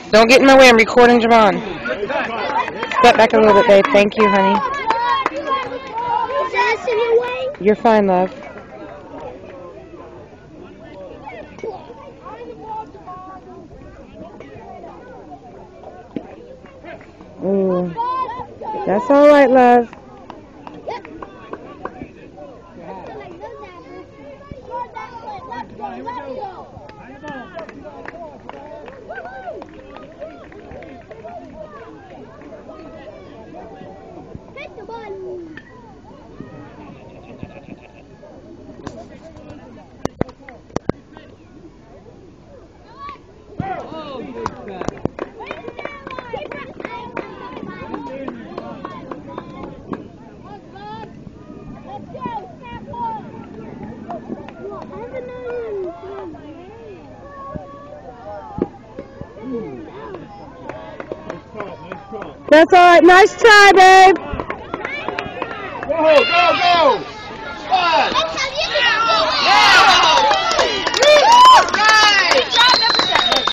Don't get in my way. I'm recording Javon. Step back a little bit, babe. Thank you, honey. You're fine, love. Ooh. That's all right, love. That's all right. Nice try, babe. Go, go, go! Spot!